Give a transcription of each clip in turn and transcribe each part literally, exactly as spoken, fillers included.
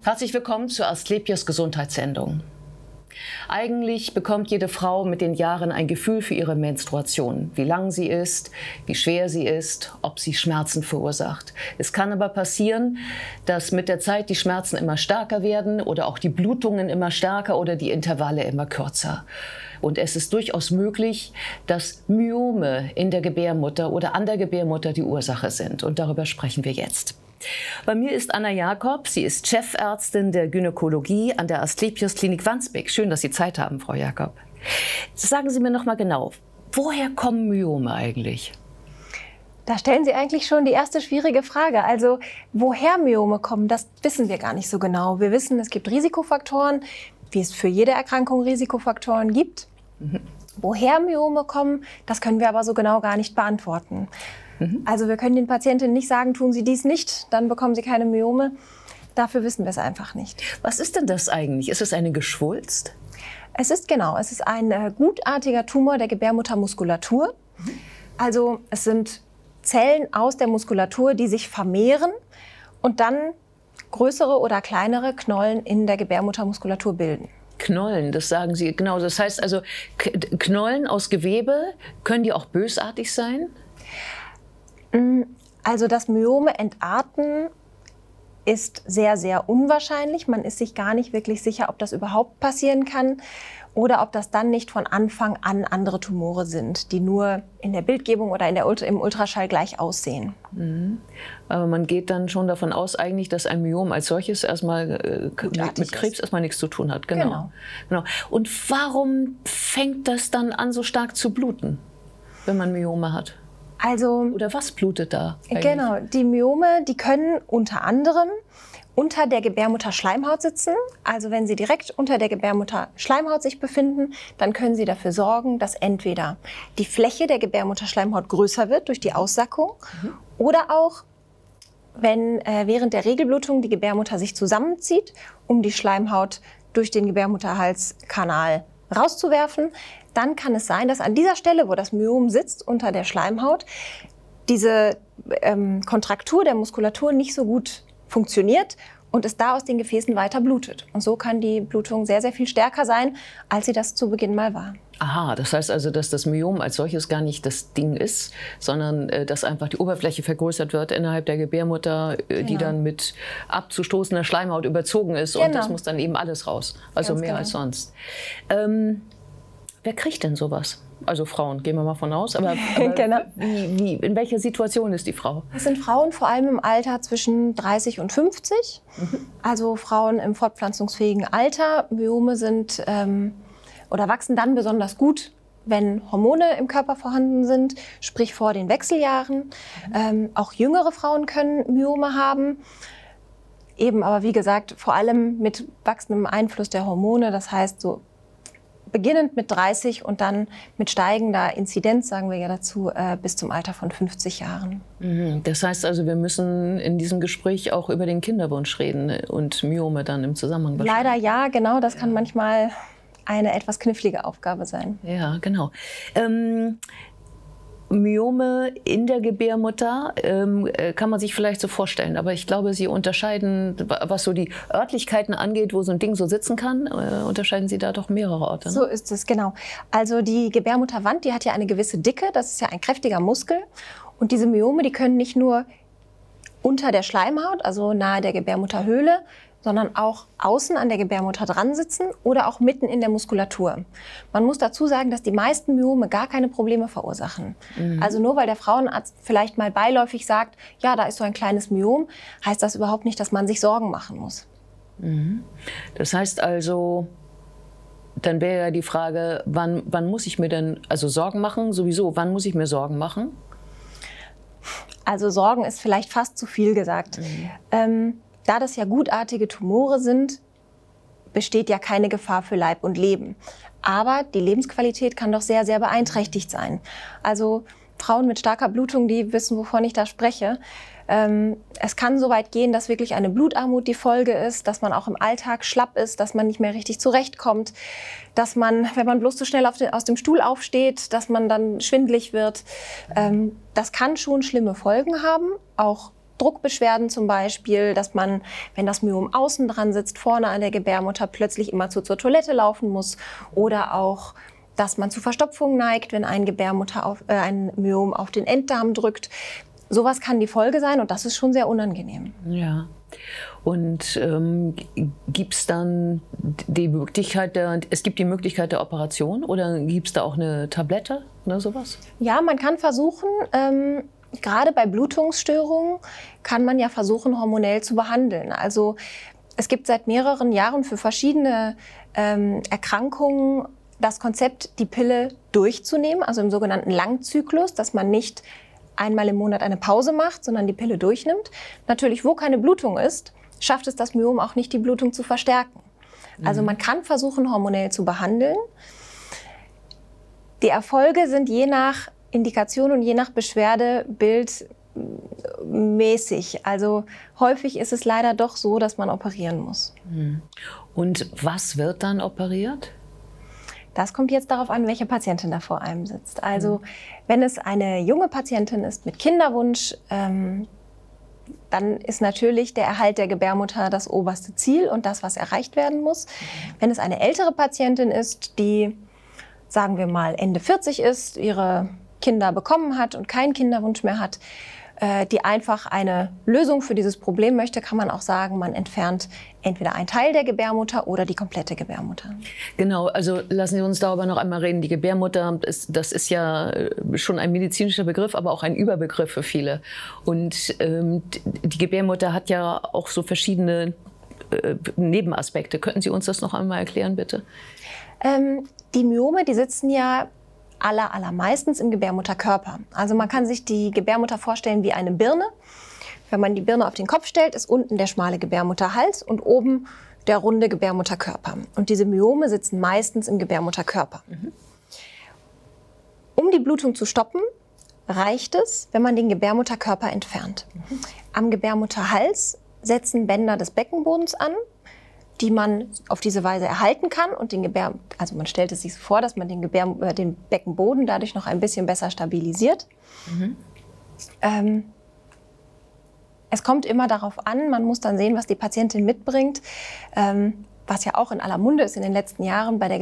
Herzlich willkommen zur Asklepios Gesundheitssendung. Eigentlich bekommt jede Frau mit den Jahren ein Gefühl für ihre Menstruation, wie lang sie ist, wie schwer sie ist, ob sie Schmerzen verursacht. Es kann aber passieren, dass mit der Zeit die Schmerzen immer stärker werden oder auch die Blutungen immer stärker oder die Intervalle immer kürzer. Und es ist durchaus möglich, dass Myome in der Gebärmutter oder an der Gebärmutter die Ursache sind. Und darüber sprechen wir jetzt. Bei mir ist Anna Jakob. Sie ist Chefärztin der Gynäkologie an der Asklepios Klinik Wandsbek. Schön, dass Sie Zeit haben, Frau Jakob. Sagen Sie mir noch mal genau, woher kommen Myome eigentlich? Da stellen Sie eigentlich schon die erste schwierige Frage. Also woher Myome kommen, das wissen wir gar nicht so genau. Wir wissen, es gibt Risikofaktoren, wie es für jede Erkrankung Risikofaktoren gibt. Mhm. Woher Myome kommen, das können wir aber so genau gar nicht beantworten. Mhm. Also wir können den Patientinnen nicht sagen, tun Sie dies nicht, dann bekommen Sie keine Myome. Dafür wissen wir es einfach nicht. Was ist denn das eigentlich? Ist es eine Geschwulst? Es ist genau, es ist ein äh, gutartiger Tumor der Gebärmuttermuskulatur. Mhm. Also es sind Zellen aus der Muskulatur, die sich vermehren und dann größere oder kleinere Knollen in der Gebärmuttermuskulatur bilden. Knollen, das sagen Sie genau. Das heißt also, Knollen aus Gewebe, können die auch bösartig sein? Also das Myome entarten ist sehr, sehr unwahrscheinlich. Man ist sich gar nicht wirklich sicher, ob das überhaupt passieren kann oder ob das dann nicht von Anfang an andere Tumore sind, die nur in der Bildgebung oder in der Ultra im Ultraschall gleich aussehen. Mhm. Aber man geht dann schon davon aus, eigentlich, dass ein Myom als solches erstmal äh, mit, mit Krebs erstmal nichts zu tun hat. Genau. Genau. Genau. Und warum fängt das dann an, so stark zu bluten, wenn man Myome hat? Also, oder was blutet da eigentlich? Genau, die Myome, die können unter anderem unter der Gebärmutterschleimhaut sitzen. Also wenn sie direkt unter der Gebärmutterschleimhaut sich befinden, dann können sie dafür sorgen, dass entweder die Fläche der Gebärmutterschleimhaut größer wird durch die Aussackung mhm. oder auch, wenn äh, während der Regelblutung die Gebärmutter sich zusammenzieht, um die Schleimhaut durch den Gebärmutterhalskanal rauszuwerfen, dann kann es sein, dass an dieser Stelle, wo das Myom sitzt, unter der Schleimhaut, diese ähm, Kontraktur der Muskulatur nicht so gut funktioniert und es da aus den Gefäßen weiter blutet. Und so kann die Blutung sehr, sehr viel stärker sein, als sie das zu Beginn mal war. Aha, das heißt also, dass das Myom als solches gar nicht das Ding ist, sondern äh, dass einfach die Oberfläche vergrößert wird innerhalb der Gebärmutter, äh, genau. die dann mit abzustoßender Schleimhaut überzogen ist. Genau. Und das muss dann eben alles raus, also Ganz mehr genau. als sonst. Ähm, wer kriegt denn sowas? Also Frauen, gehen wir mal von aus. Aber, aber genau. wie, wie, in welcher Situation ist die Frau? Das sind Frauen vor allem im Alter zwischen dreißig und fünfzig. Mhm. Also Frauen im fortpflanzungsfähigen Alter. Myome sind ähm, oder wachsen dann besonders gut, wenn Hormone im Körper vorhanden sind, sprich vor den Wechseljahren. Mhm. Ähm, auch jüngere Frauen können Myome haben. Eben aber wie gesagt, vor allem mit wachsendem Einfluss der Hormone. Das heißt so beginnend mit dreißig und dann mit steigender Inzidenz, sagen wir ja dazu, äh, bis zum Alter von fünfzig Jahren. Das heißt also, wir müssen in diesem Gespräch auch über den Kinderwunsch reden und Myome dann im Zusammenhang besprechen. Leider ja, genau. Das kann manchmal eine etwas knifflige Aufgabe sein. Ja, genau. Ähm Myome in der Gebärmutter ähm, kann man sich vielleicht so vorstellen, aber ich glaube, Sie unterscheiden, was so die Örtlichkeiten angeht, wo so ein Ding so sitzen kann, äh, unterscheiden Sie da doch mehrere Orte. Ne? So ist es, genau. Also die Gebärmutterwand, die hat ja eine gewisse Dicke, das ist ja ein kräftiger Muskel und diese Myome, die können nicht nur unter der Schleimhaut, also nahe der Gebärmutterhöhle, sondern auch außen an der Gebärmutter dran sitzen oder auch mitten in der Muskulatur. Man muss dazu sagen, dass die meisten Myome gar keine Probleme verursachen. Mhm. Also nur weil der Frauenarzt vielleicht mal beiläufig sagt, ja, da ist so ein kleines Myom, heißt das überhaupt nicht, dass man sich Sorgen machen muss. Mhm. Das heißt also, dann wäre ja die Frage, wann, wann muss ich mir denn also Sorgen machen? Sowieso, wann muss ich mir Sorgen machen? Also Sorgen ist vielleicht fast zu viel gesagt. Mhm. Ähm, Da das ja gutartige Tumore sind, besteht ja keine Gefahr für Leib und Leben. Aber die Lebensqualität kann doch sehr, sehr beeinträchtigt sein. Also Frauen mit starker Blutung, die wissen, wovon ich da spreche. Ähm, es kann so weit gehen, dass wirklich eine Blutarmut die Folge ist, dass man auch im Alltag schlapp ist, dass man nicht mehr richtig zurechtkommt, dass man, wenn man bloß zu schnell auf den, aus dem Stuhl aufsteht, dass man dann schwindelig wird. Ähm, das kann schon schlimme Folgen haben, auch Druckbeschwerden zum Beispiel, dass man, wenn das Myom außen dran sitzt, vorne an der Gebärmutter, plötzlich immer zu zur Toilette laufen muss. Oder auch, dass man zu Verstopfung neigt, wenn ein, Gebärmutter auf, äh, ein Myom auf den Enddarm drückt. Sowas kann die Folge sein und das ist schon sehr unangenehm. Ja. Und ähm, gibt es dann die Möglichkeit, der, es gibt die Möglichkeit der Operation oder gibt es da auch eine Tablette oder sowas? Ja, man kann versuchen, ähm, gerade bei Blutungsstörungen kann man ja versuchen, hormonell zu behandeln. Also es gibt seit mehreren Jahren für verschiedene ähm, Erkrankungen das Konzept, die Pille durchzunehmen, also im sogenannten Langzyklus, dass man nicht einmal im Monat eine Pause macht, sondern die Pille durchnimmt. Natürlich, wo keine Blutung ist, schafft es das Myom auch nicht, die Blutung zu verstärken. Also man kann versuchen, hormonell zu behandeln. Die Erfolge sind je nach Indikation und je nach Beschwerdebild mäßig. Also häufig ist es leider doch so, dass man operieren muss. Und was wird dann operiert? Das kommt jetzt darauf an, welche Patientin da vor einem sitzt. Also wenn es eine junge Patientin ist mit Kinderwunsch, ähm, dann ist natürlich der Erhalt der Gebärmutter das oberste Ziel und das, was erreicht werden muss. Wenn es eine ältere Patientin ist, die, sagen wir mal, Ende vierzig ist, ihre Kinder bekommen hat und keinen Kinderwunsch mehr hat, äh, die einfach eine Lösung für dieses Problem möchte, kann man auch sagen, man entfernt entweder einen Teil der Gebärmutter oder die komplette Gebärmutter. Genau, also lassen Sie uns darüber noch einmal reden. Die Gebärmutter, ist, das ist ja schon ein medizinischer Begriff, aber auch ein Überbegriff für viele. Und ähm, die Gebärmutter hat ja auch so verschiedene äh, Nebenaspekte. Könnten Sie uns das noch einmal erklären, bitte? Ähm, die Myome, die sitzen ja aller, allermeistens im Gebärmutterkörper. Also man kann sich die Gebärmutter vorstellen wie eine Birne. Wenn man die Birne auf den Kopf stellt, ist unten der schmale Gebärmutterhals und oben der runde Gebärmutterkörper. Und diese Myome sitzen meistens im Gebärmutterkörper. Mhm. Um die Blutung zu stoppen, reicht es, wenn man den Gebärmutterkörper entfernt. Mhm. Am Gebärmutterhals setzen Bänder des Beckenbodens an, die man auf diese Weise erhalten kann. Und den Gebär, also man stellt es sich so vor, dass man den, Gebär, äh, den Beckenboden dadurch noch ein bisschen besser stabilisiert. Mhm. Ähm, Es kommt immer darauf an, man muss dann sehen, was die Patientin mitbringt, ähm, was ja auch in aller Munde ist in den letzten Jahren bei der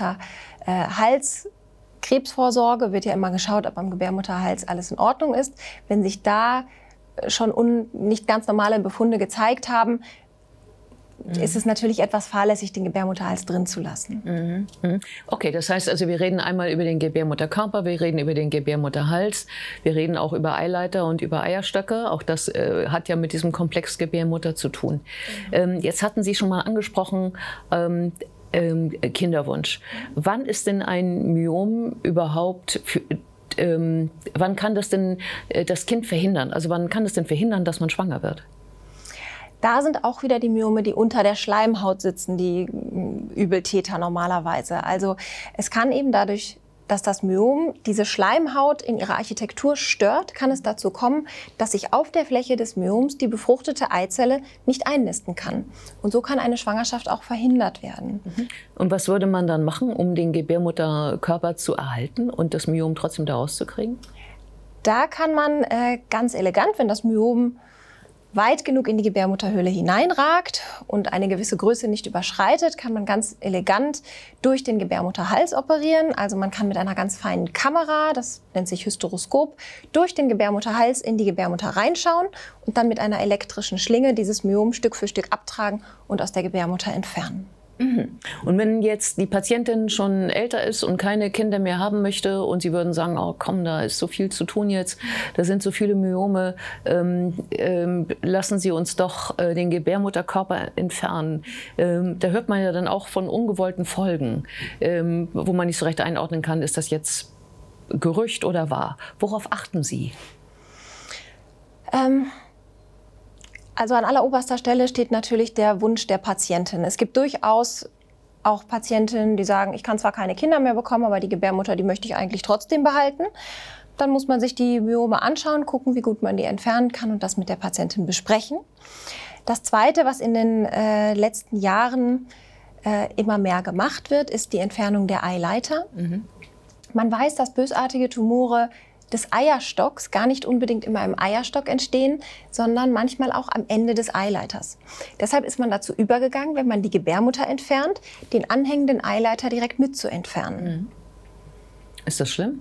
Gebärmutterhalskrebsvorsorge, wird ja immer geschaut, ob am Gebärmutterhals alles in Ordnung ist. Wenn sich da schon un nicht ganz normale Befunde gezeigt haben, mhm. ist es natürlich etwas fahrlässig, den Gebärmutterhals drin zu lassen. Mhm. Okay, das heißt also, wir reden einmal über den Gebärmutterkörper, wir reden über den Gebärmutterhals, wir reden auch über Eileiter und über Eierstöcke. Auch das äh, hat ja mit diesem Komplex Gebärmutter zu tun. Mhm. Ähm, jetzt hatten Sie schon mal angesprochen, ähm, ähm, Kinderwunsch. Mhm. Wann ist denn ein Myom überhaupt für, ähm, wann kann das denn äh, das Kind verhindern? Also wann kann es denn verhindern, dass man schwanger wird? Da sind auch wieder die Myome, die unter der Schleimhaut sitzen, die Übeltäter normalerweise. Also es kann eben dadurch, dass das Myom diese Schleimhaut in ihrer Architektur stört, kann es dazu kommen, dass sich auf der Fläche des Myoms die befruchtete Eizelle nicht einnisten kann. Und so kann eine Schwangerschaft auch verhindert werden. Und was würde man dann machen, um den Gebärmutterkörper zu erhalten und das Myom trotzdem da rauszukriegen? Da kann man äh, ganz elegant, wenn das Myom weit genug in die Gebärmutterhöhle hineinragt und eine gewisse Größe nicht überschreitet, kann man ganz elegant durch den Gebärmutterhals operieren. Also man kann mit einer ganz feinen Kamera, das nennt sich Hysteroskop, durch den Gebärmutterhals in die Gebärmutter reinschauen und dann mit einer elektrischen Schlinge dieses Myom Stück für Stück abtragen und aus der Gebärmutter entfernen. Mhm. Und wenn jetzt die Patientin schon älter ist und keine Kinder mehr haben möchte und Sie würden sagen, oh komm, da ist so viel zu tun jetzt, da sind so viele Myome, ähm, ähm, lassen Sie uns doch äh, den Gebärmutterkörper entfernen. Ähm, da hört man ja dann auch von ungewollten Folgen, ähm, wo man nicht so recht einordnen kann, ist das jetzt Gerücht oder wahr? Worauf achten Sie? Ähm Also an alleroberster Stelle steht natürlich der Wunsch der Patientin. Es gibt durchaus auch Patientinnen, die sagen, ich kann zwar keine Kinder mehr bekommen, aber die Gebärmutter, die möchte ich eigentlich trotzdem behalten. Dann muss man sich die Myome anschauen, gucken, wie gut man die entfernen kann und das mit der Patientin besprechen. Das Zweite, was in den äh, letzten Jahren äh, immer mehr gemacht wird, ist die Entfernung der Eileiter. Mhm. Man weiß, dass bösartige Tumore des Eierstocks gar nicht unbedingt immer im Eierstock entstehen, sondern manchmal auch am Ende des Eileiters. Deshalb ist man dazu übergegangen, wenn man die Gebärmutter entfernt, den anhängenden Eileiter direkt mit zu entfernen. Ist das schlimm?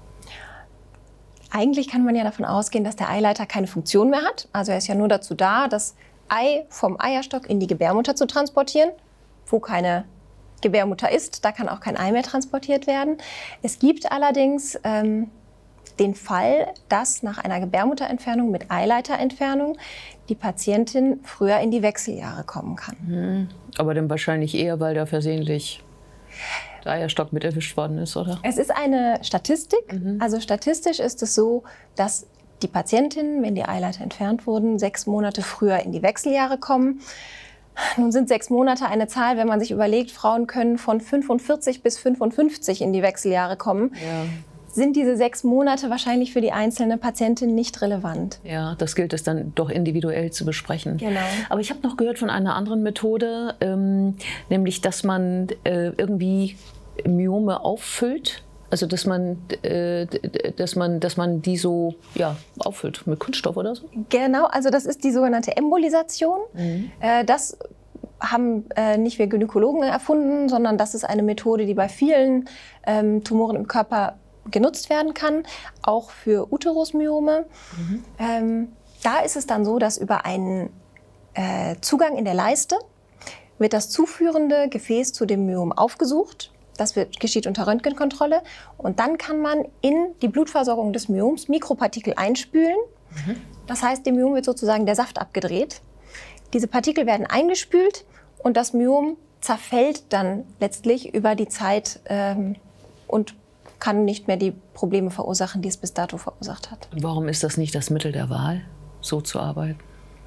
Eigentlich kann man ja davon ausgehen, dass der Eileiter keine Funktion mehr hat. Also er ist ja nur dazu da, das Ei vom Eierstock in die Gebärmutter zu transportieren, wo keine Gebärmutter ist. Da kann auch kein Ei mehr transportiert werden. Es gibt allerdings ähm, den Fall, dass nach einer Gebärmutterentfernung mit Eileiterentfernung die Patientin früher in die Wechseljahre kommen kann. Mhm. Aber dann wahrscheinlich eher, weil da versehentlich der Eierstock mit erwischt worden ist, oder? Es ist eine Statistik. Mhm. Also statistisch ist es so, dass die Patientinnen, wenn die Eileiter entfernt wurden, sechs Monate früher in die Wechseljahre kommen. Nun sind sechs Monate eine Zahl, wenn man sich überlegt, Frauen können von fünfundvierzig bis fünfundfünfzig in die Wechseljahre kommen. Ja. Sind diese sechs Monate wahrscheinlich für die einzelne Patientin nicht relevant. Ja, das gilt es dann doch individuell zu besprechen. Genau. Aber ich habe noch gehört von einer anderen Methode, ähm, nämlich, dass man äh, irgendwie Myome auffüllt. Also, dass man, äh, dass man, dass man die so ja, auffüllt mit Kunststoff oder so? Genau, also das ist die sogenannte Embolisation. Mhm. Äh, das haben äh, nicht wir Gynäkologen erfunden, sondern das ist eine Methode, die bei vielen ähm, Tumoren im Körper genutzt werden kann, auch für Uterusmyome. Mhm. Ähm, da ist es dann so, dass über einen äh, Zugang in der Leiste wird das zuführende Gefäß zu dem Myom aufgesucht. Das wird, geschieht unter Röntgenkontrolle. Und dann kann man in die Blutversorgung des Myoms Mikropartikel einspülen. Mhm. Das heißt, dem Myom wird sozusagen der Saft abgedreht. Diese Partikel werden eingespült und das Myom zerfällt dann letztlich über die Zeit ähm, und kann nicht mehr die Probleme verursachen, die es bis dato verursacht hat. Warum ist das nicht das Mittel der Wahl, so zu arbeiten?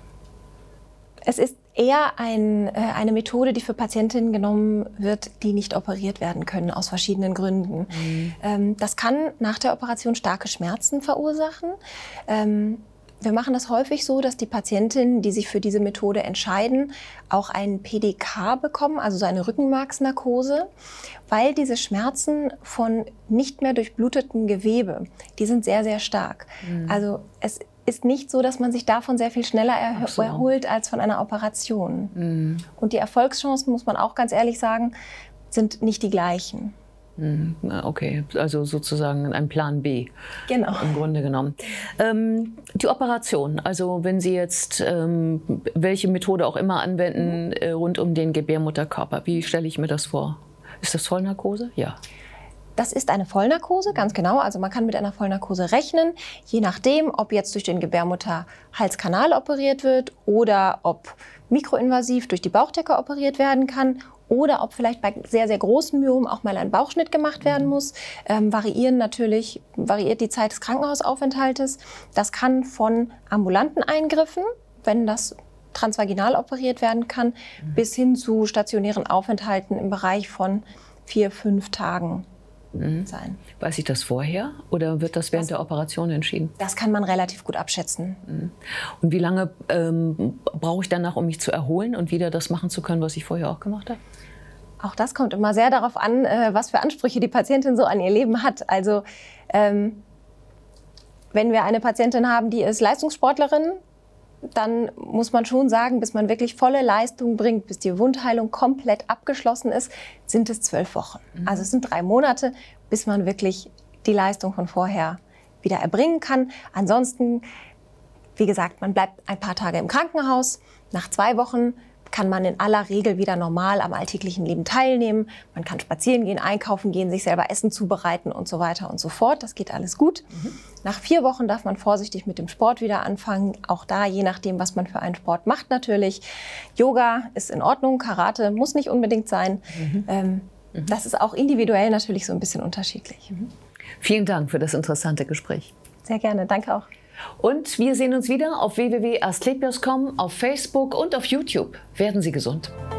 Es ist eher ein, äh, eine Methode, die für Patientinnen genommen wird, die nicht operiert werden können, aus verschiedenen Gründen. Mhm. Ähm, das kann nach der Operation starke Schmerzen verursachen. Ähm, Wir machen das häufig so, dass die Patientinnen, die sich für diese Methode entscheiden, auch einen P D K bekommen, also so eine Rückenmarksnarkose, weil diese Schmerzen von nicht mehr durchbluteten Gewebe, die sind sehr, sehr stark. Mhm. Also es ist nicht so, dass man sich davon sehr viel schneller er so. erholt als von einer Operation. Mhm. Und die Erfolgschancen, muss man auch ganz ehrlich sagen, sind nicht die gleichen. Okay, also sozusagen ein Plan B. Genau. Im Grunde genommen. Ähm, die Operation, also wenn Sie jetzt ähm, welche Methode auch immer anwenden äh, rund um den Gebärmutterkörper, wie stelle ich mir das vor? Ist das Vollnarkose? Ja. Das ist eine Vollnarkose, ganz genau. Also man kann mit einer Vollnarkose rechnen, je nachdem, ob jetzt durch den Gebärmutterhalskanal operiert wird oder ob mikroinvasiv durch die Bauchdecke operiert werden kann. Oder ob vielleicht bei sehr, sehr großen Myomen auch mal ein Bauchschnitt gemacht werden muss. Ähm, variieren natürlich, variiert die Zeit des Krankenhausaufenthaltes. Das kann von ambulanten Eingriffen, wenn das transvaginal operiert werden kann, mhm. bis hin zu stationären Aufenthalten im Bereich von vier, fünf Tagen mhm. sein. Weiß ich das vorher oder wird das während das, der Operation entschieden? Das kann man relativ gut abschätzen. Mhm. Und wie lange ähm, brauche ich danach, um mich zu erholen und wieder das machen zu können, was ich vorher auch gemacht habe? Auch das kommt immer sehr darauf an, was für Ansprüche die Patientin so an ihr Leben hat. Also ähm, wenn wir eine Patientin haben, die ist Leistungssportlerin, dann muss man schon sagen, bis man wirklich volle Leistung bringt, bis die Wundheilung komplett abgeschlossen ist, sind es zwölf Wochen. Mhm. Also es sind drei Monate, bis man wirklich die Leistung von vorher wieder erbringen kann. Ansonsten, wie gesagt, man bleibt ein paar Tage im Krankenhaus. Nach zwei Wochen kann man in aller Regel wieder normal am alltäglichen Leben teilnehmen. Man kann spazieren gehen, einkaufen gehen, sich selber Essen zubereiten und so weiter und so fort. Das geht alles gut. Mhm. Nach vier Wochen darf man vorsichtig mit dem Sport wieder anfangen. Auch da, je nachdem, was man für einen Sport macht natürlich. Yoga ist in Ordnung, Karate muss nicht unbedingt sein. Mhm. Ähm, mhm. Das ist auch individuell natürlich so ein bisschen unterschiedlich. Mhm. Vielen Dank für das interessante Gespräch. Sehr gerne, danke auch. Und wir sehen uns wieder auf w w w punkt asklepios punkt com, auf Facebook und auf YouTube. Werden Sie gesund.